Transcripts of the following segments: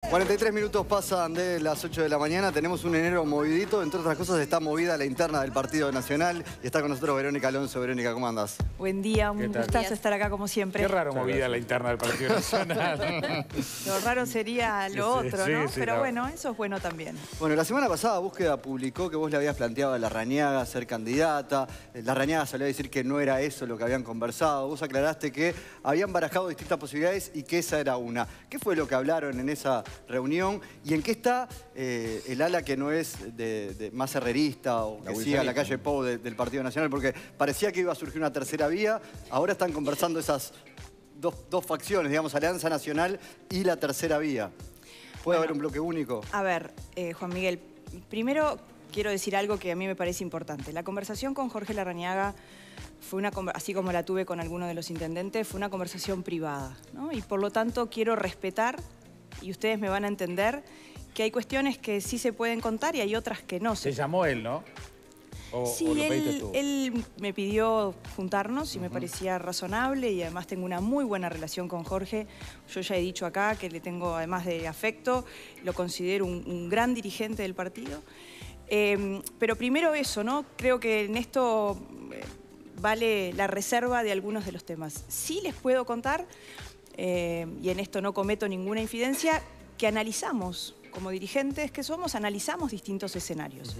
43 minutos pasan de las 8 de la mañana, tenemos un enero movidito, entre otras cosas está movida la interna del Partido Nacional y está con nosotros Verónica Alonso. Verónica, ¿cómo andás? Buen día, un gustazo estar acá como siempre. Qué raro movida la interna del Partido Nacional. Lo raro sería lo otro, ¿no? Sí, pero bueno, eso es bueno también. Bueno, la semana pasada Búsqueda publicó que vos le habías planteado a Larrañaga ser candidata. Larrañaga salió a decir que no era eso lo que habían conversado. Vos aclaraste que habían barajado distintas posibilidades y que esa era una. ¿Qué fue lo que hablaron en esa reunión? ¿Y en qué está el ala que no es más herrerista o que siga la calle Pou del Partido Nacional? Porque parecía que iba a surgir una tercera vía. Ahora están conversando esas dos facciones, digamos, Alianza Nacional y la tercera vía. ¿Puede haber un bloque único? A ver, Juan Miguel, primero quiero decir algo que a mí me parece importante. La conversación con Jorge Larrañaga fue así como la tuve con alguno de los intendentes, fue una conversación privada, ¿no? Y por lo tanto quiero respetar, y ustedes me van a entender, que hay cuestiones que sí se pueden contar y hay otras que no. Se llamó él, ¿no? Sí, él me pidió juntarnos y me parecía razonable y además tengo una muy buena relación con Jorge. Yo ya he dicho acá que le tengo, además de afecto, lo considero un gran dirigente del partido. Pero primero eso, ¿no? Creo que en esto vale la reserva de algunos de los temas. Sí les puedo contar, y en esto no cometo ninguna infidencia, que analizamos, como dirigentes que somos, analizamos distintos escenarios.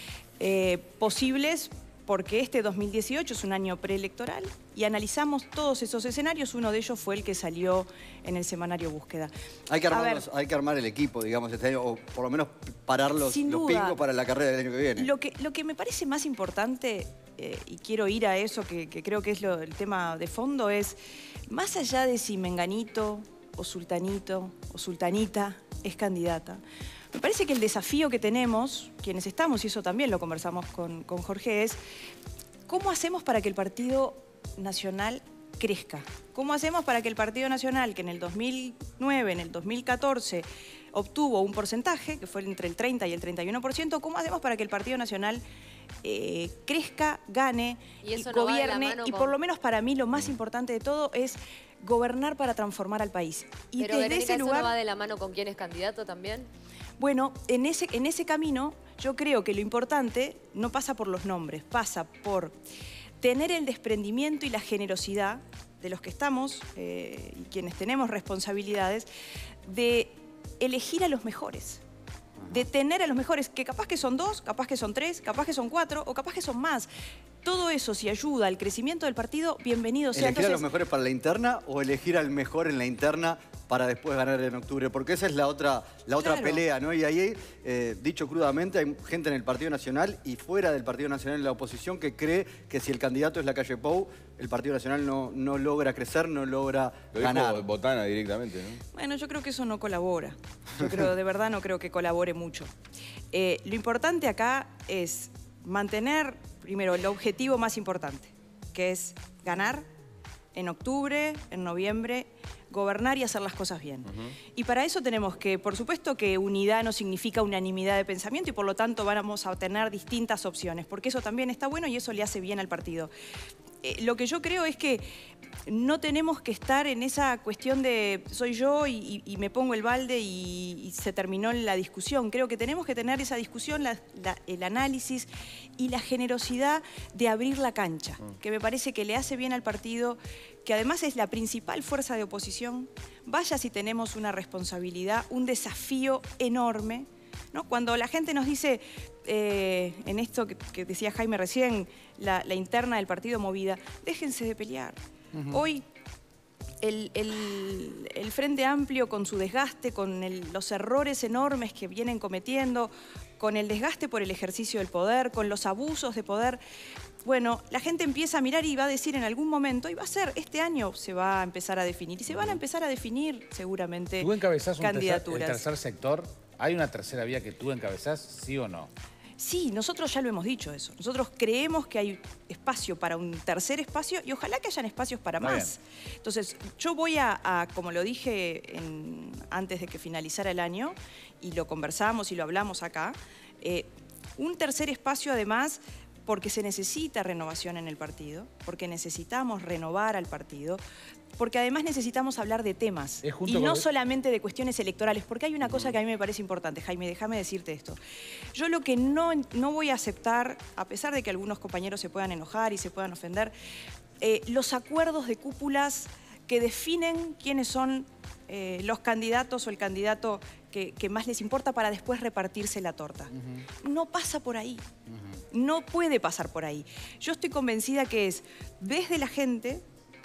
Posibles, porque este 2018 es un año preelectoral y analizamos todos esos escenarios. Uno de ellos fue el que salió en el semanario Búsqueda. Hay que armar el equipo, digamos, este año, o por lo menos parar los pingos para la carrera del año que viene. Lo que me parece más importante, y quiero ir a eso que creo que es el tema de fondo, es más allá de si Menganito o Sultanito o Sultanita es candidata. Me parece que el desafío que tenemos, quienes estamos, y eso también lo conversamos con Jorge, es ¿cómo hacemos para que el Partido Nacional crezca? ¿Cómo hacemos para que el Partido Nacional, que en el 2009, en el 2014, obtuvo un porcentaje, que fue entre el 30 y el 31%, cómo hacemos para que el Partido Nacional crezca, gane, gobierne? Y por lo menos para mí lo más importante de todo es gobernar para transformar al país. Y pero desde ese lugar, ¿eso no va de la mano con quién es candidato también? Bueno, en ese camino yo creo que lo importante no pasa por los nombres, pasa por tener el desprendimiento y la generosidad de los que estamos y quienes tenemos responsabilidades de elegir a los mejores. De tener a los mejores, que capaz que son 2, capaz que son 3, capaz que son 4 o capaz que son más. Todo eso, si ayuda al crecimiento del partido, bienvenido sea. ¿Elegir a los mejores para la interna o elegir al mejor en la interna para después ganar en octubre? Porque esa es la otra pelea, ¿no? Y ahí, dicho crudamente, hay gente en el Partido Nacional y fuera del Partido Nacional en la oposición que cree que si el candidato es la calle Pou, el Partido Nacional no logra crecer, no logra ganar. Botana directamente, ¿no? Bueno, yo creo que eso no colabora. Yo creo, de verdad no creo que colabore mucho. Lo importante acá es mantener, primero, el objetivo más importante, que es ganar en octubre, en noviembre, gobernar y hacer las cosas bien. Y para eso tenemos que, por supuesto que unidad no significa unanimidad de pensamiento y por lo tanto vamos a tener distintas opciones, porque eso también está bueno y eso le hace bien al partido. Lo que yo creo es que no tenemos que estar en esa cuestión de soy yo y me pongo el balde y se terminó la discusión. Creo que tenemos que tener esa discusión, el análisis y la generosidad de abrir la cancha, que me parece que le hace bien al partido, que además es la principal fuerza de oposición. Vaya si tenemos una responsabilidad, un desafío enorme, ¿no? Cuando la gente nos dice, en esto que decía Jaime recién, la interna del partido movida, déjense de pelear. Hoy el Frente Amplio con su desgaste, con los errores enormes que vienen cometiendo, con el desgaste por el ejercicio del poder, con los abusos de poder, bueno, la gente empieza a mirar y va a decir en algún momento, y va a ser, este año se va a empezar a definir, y se van a empezar a definir seguramente ¿Tú encabezás candidaturas. el tercer sector? ¿Hay una tercera vía que tú encabezás, sí o no? Sí, nosotros ya lo hemos dicho eso. Nosotros creemos que hay espacio para un tercer espacio y ojalá que hayan espacios para más. Entonces, yo voy como lo dije antes de que finalizara el año, y lo conversamos y lo hablamos acá, un tercer espacio además porque se necesita renovación en el partido, porque necesitamos renovar al partido. porque además necesitamos hablar de temas Es junto y no con- solamente de cuestiones electorales, porque hay una cosa que a mí me parece importante, Jaime, déjame decirte esto. Yo lo que no voy a aceptar, a pesar de que algunos compañeros se puedan enojar y se puedan ofender, los acuerdos de cúpulas que definen quiénes son los candidatos o el candidato que más les importa para después repartirse la torta. No pasa por ahí. No puede pasar por ahí. Yo estoy convencida que es desde la gente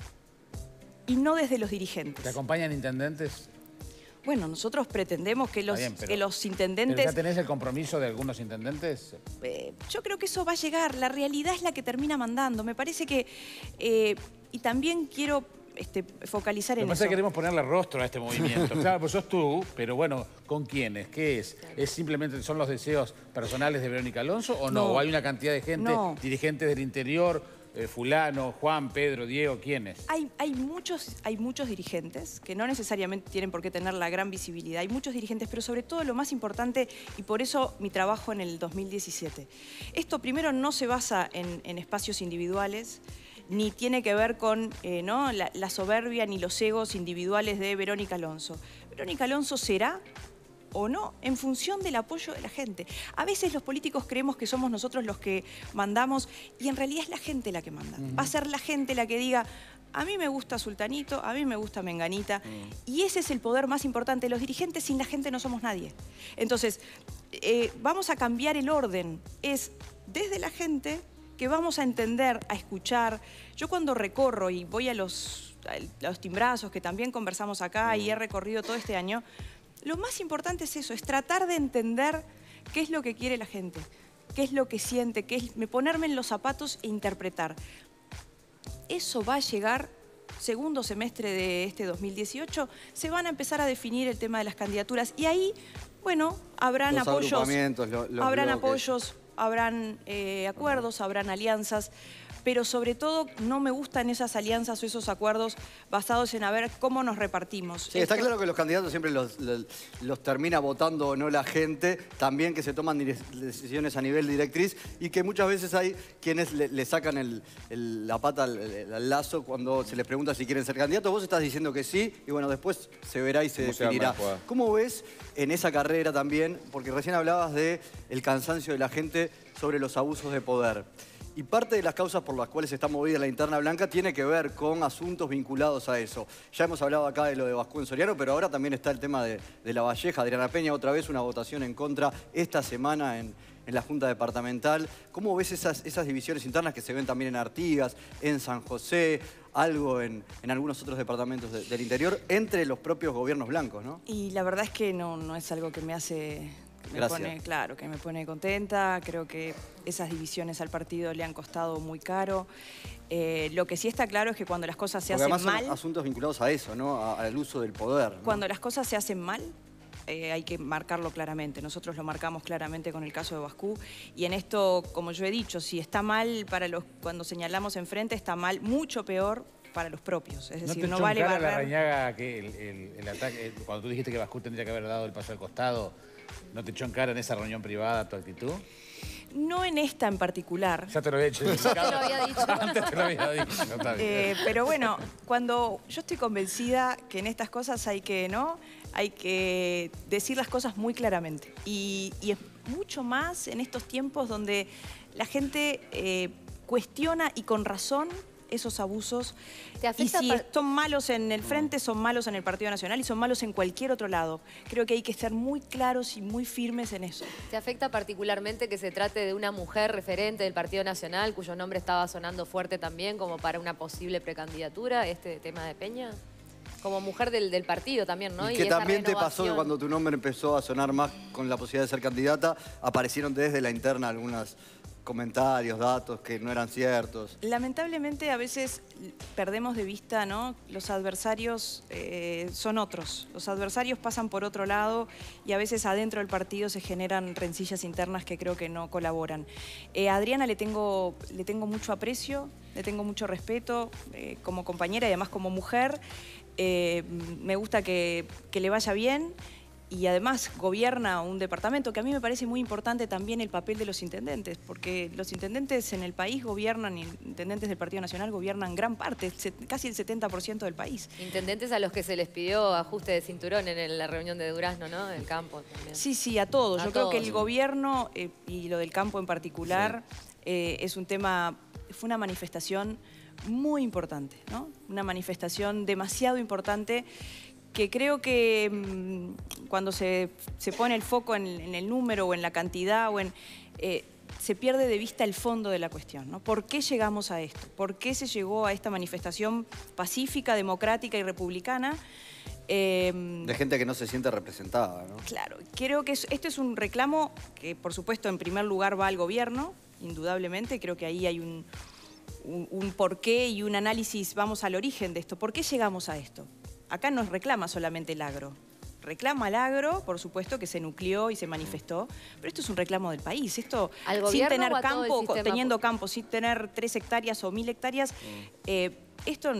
y no desde los dirigentes. ¿Te acompañan intendentes? Bueno, nosotros pretendemos que los, Está bien, pero- que los ¿Pero intendentes... ya tenés el compromiso de algunos intendentes? Yo creo que eso va a llegar. La realidad es la que termina mandando. Me parece que... y también quiero focalizar Lo en que pasa eso. es que queremos ponerle rostro a este movimiento. Claro, pues sos tú, pero bueno, ¿con quiénes? ¿Qué es? ¿Es simplemente son los deseos personales de Verónica Alonso o no? No. ¿O hay una cantidad de gente, No. dirigentes del interior, fulano, Juan, Pedro, Diego, quiénes? Hay muchos dirigentes que no necesariamente tienen por qué tener la gran visibilidad. Hay muchos dirigentes, pero sobre todo lo más importante, y por eso mi trabajo en el 2017. Esto primero no se basa en espacios individuales, ni tiene que ver con ¿no? la soberbia ni los egos individuales de Verónica Alonso. Verónica Alonso será o no en función del apoyo de la gente. A veces los políticos creemos que somos nosotros los que mandamos y en realidad es la gente la que manda. Va a ser la gente la que diga, a mí me gusta Sultanito, a mí me gusta Menganita. Y ese es el poder más importante. Los dirigentes sin la gente no somos nadie. Entonces, vamos a cambiar el orden. Es desde la gente que vamos a entender, a escuchar. Yo cuando recorro y voy a los timbrazos, que también conversamos acá y he recorrido todo este año, lo más importante es eso, es tratar de entender qué es lo que quiere la gente, qué es lo que siente, ponerme en los zapatos e interpretar. Eso va a llegar, segundo semestre de este 2018, se van a empezar a definir el tema de las candidaturas y ahí, bueno, habrán Los apoyos, agrupamientos, los bloques. habrán acuerdos, habrán alianzas, pero sobre todo no me gustan esas alianzas o esos acuerdos basados en a ver cómo nos repartimos. Sí, está claro que los candidatos siempre los termina votando o no la gente, también que se toman decisiones a nivel directriz y que muchas veces hay quienes le sacan la pata al lazo cuando se les pregunta si quieren ser candidatos. Vos estás diciendo que sí y bueno, después se verá y se definirá. ¿Cómo ves en esa carrera también? Porque recién hablabas del cansancio de la gente sobre los abusos de poder. Y parte de las causas por las cuales está movida la interna blanca tiene que ver con asuntos vinculados a eso. Ya hemos hablado acá de lo de Bascú en Soriano, pero ahora también está el tema de La Valleja, Adriana Peña, otra vez una votación en contra esta semana en la Junta Departamental. ¿Cómo ves esas divisiones internas que se ven también en Artigas, en San José, algo en algunos otros departamentos del interior, entre los propios gobiernos blancos, ¿no? Y la verdad es que no es algo que me hace... Claro, que me pone contenta. Creo que esas divisiones al partido le han costado muy caro. Lo que sí está claro es que cuando las cosas se hacen mal... Son asuntos vinculados a eso, ¿no? Al uso del poder, ¿no? Cuando las cosas se hacen mal, hay que marcarlo claramente. Nosotros lo marcamos claramente con el caso de Bascú. Y en esto, como yo he dicho, si está mal cuando señalamos enfrente, está mal, mucho peor para los propios. Es decir, no vale barrer. barrer. Larrañaga que el ataque, cuando tú dijiste que Bascú tendría que haber dado el paso al costado, ¿no te echó en cara en esa reunión privada tu actitud? No en esta en particular. Ya te lo había hecho. Ya te lo había dicho. Antes te lo había dicho. Está bien. Pero bueno, cuando yo estoy convencida que en estas cosas hay que decir las cosas muy claramente. Y es mucho más en estos tiempos donde la gente cuestiona y con razón esos abusos. ¿Te Y afecta si son malos en el frente, son malos en el Partido Nacional y son malos en cualquier otro lado. Creo que hay que ser muy claros y muy firmes en eso. ¿Te afecta particularmente que se trate de una mujer referente del Partido Nacional, cuyo nombre estaba sonando fuerte también como para una posible precandidatura, este tema de Peña? Como mujer del partido también, ¿no? Y que esa también te pasó que renovación. cuando tu nombre empezó a sonar más con la posibilidad de ser candidata, aparecieron desde la interna algunos comentarios, datos que no eran ciertos. Lamentablemente a veces perdemos de vista, ¿no? Los adversarios son otros. Los adversarios pasan por otro lado y a veces adentro del partido se generan rencillas internas que creo que no colaboran. A Adriana le tengo mucho aprecio, le tengo mucho respeto como compañera y además como mujer. Me gusta que le vaya bien. y además gobierna un departamento, que a mí me parece muy importante también el papel de los intendentes, porque los intendentes en el país gobiernan, y intendentes del Partido Nacional gobiernan gran parte, casi el 70% del país. Intendentes a los que se les pidió ajuste de cinturón en la reunión de Durazno, ¿no? Del campo también. Sí, sí, a todos. Yo creo que el sí. gobierno, y lo del campo en particular, es un tema, fue una manifestación muy importante, ¿no? Una manifestación demasiado importante, que creo que cuando se pone el foco en el número o en la cantidad se pierde de vista el fondo de la cuestión, ¿no? ¿Por qué llegamos a esto? ¿Por qué se llegó a esta manifestación pacífica, democrática y republicana? De gente que no se siente representada, ¿no? Claro, creo que esto es un reclamo que, por supuesto, en primer lugar va al gobierno, indudablemente. Creo que ahí hay un porqué y un análisis, vamos al origen de esto. ¿Por qué llegamos a esto? Acá no reclama solamente el agro. Reclama al agro, por supuesto, que se nucleó y se manifestó, pero esto es un reclamo del país. Esto, sin tener campo, teniendo campo, sin tener 3 hectáreas o 1000 hectáreas, esto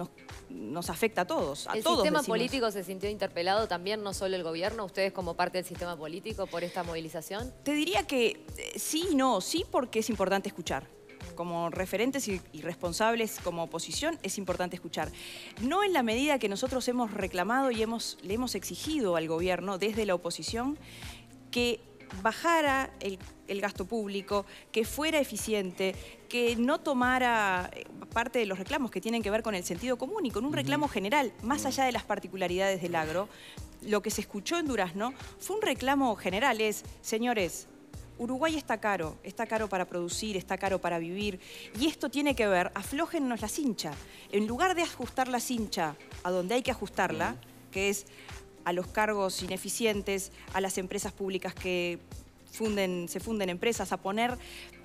nos afecta a todos. ¿El sistema político se sintió interpelado también, no solo el gobierno? ¿Ustedes como parte del sistema político por esta movilización? Te diría que sí y no. Sí, porque es importante escuchar. Como referentes y responsables como oposición es importante escuchar. No en la medida que nosotros hemos reclamado y le hemos exigido al gobierno desde la oposición que bajara el gasto público, que fuera eficiente, que no tomara parte de los reclamos que tienen que ver con el sentido común y con un reclamo general, más allá de las particularidades del agro. Lo que se escuchó en Durazno fue un reclamo general, señores, Uruguay está caro para producir, está caro para vivir, y esto tiene que ver, aflójennos la cincha. En lugar de ajustar la cincha a donde hay que ajustarla, que es a los cargos ineficientes, a las empresas públicas que se funden empresas, a poner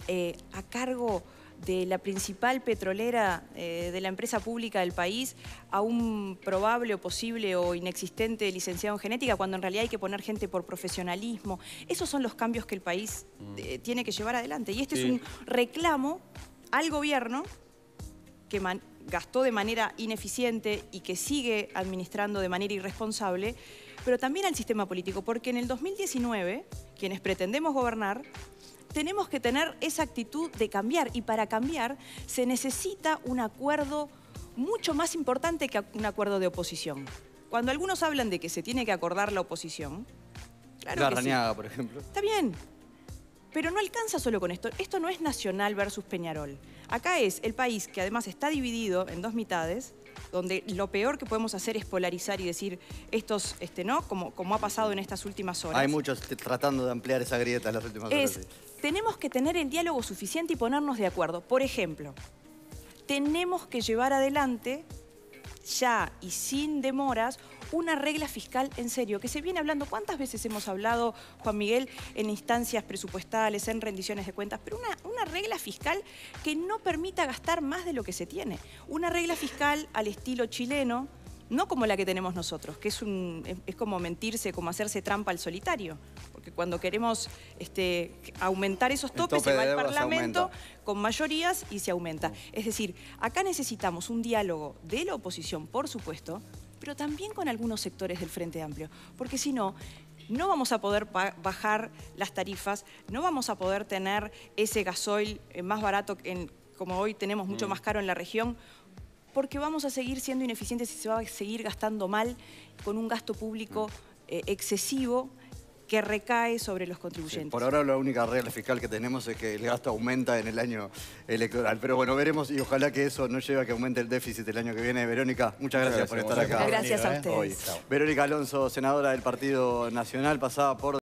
a cargo de la principal petrolera de la empresa pública del país a un probable o posible o inexistente licenciado en genética, cuando en realidad hay que poner gente por profesionalismo. Esos son los cambios que el país tiene que llevar adelante. Y este es un reclamo al gobierno que gastó de manera ineficiente y que sigue administrando de manera irresponsable, pero también al sistema político, porque en el 2019, quienes pretendemos gobernar, tenemos que tener esa actitud de cambiar, y para cambiar se necesita un acuerdo mucho más importante que un acuerdo de oposición. Cuando algunos hablan de que se tiene que acordar la oposición, claro que Larrañaga, por ejemplo. Está bien, pero no alcanza solo con esto. Esto no es Nacional versus Peñarol. Acá es el país que además está dividido en 2 mitades, donde lo peor que podemos hacer es polarizar y decir estos, ¿no? Como ha pasado en estas últimas horas. Hay muchos tratando de ampliar esa grieta en las últimas horas. Sí. Tenemos que tener el diálogo suficiente y ponernos de acuerdo. Por ejemplo, tenemos que llevar adelante, ya y sin demoras, una regla fiscal en serio, que se viene hablando. ¿Cuántas veces hemos hablado, Juan Miguel, en instancias presupuestales, en rendiciones de cuentas? Pero una regla fiscal que no permita gastar más de lo que se tiene. Una regla fiscal al estilo chileno, no como la que tenemos nosotros, que es como mentirse, como hacerse trampa al solitario. Porque cuando queremos aumentar esos topes, se va al Parlamento con mayorías y se aumenta. Es decir, acá necesitamos un diálogo de la oposición, por supuesto, pero también con algunos sectores del Frente Amplio, porque si no, no vamos a poder bajar las tarifas, no vamos a poder tener ese gasoil más barato, como hoy tenemos mucho más caro en la región, porque vamos a seguir siendo ineficientes y se va a seguir gastando mal, con un gasto público excesivo que recae sobre los contribuyentes. Sí, por ahora la única regla fiscal que tenemos es que el gasto aumenta en el año electoral. Pero bueno, veremos y ojalá que eso no lleve a que aumente el déficit el año que viene. Verónica, muchas gracias por estar acá. Gracias a ustedes. Hoy. Verónica Alonso, senadora del Partido Nacional, pasada por...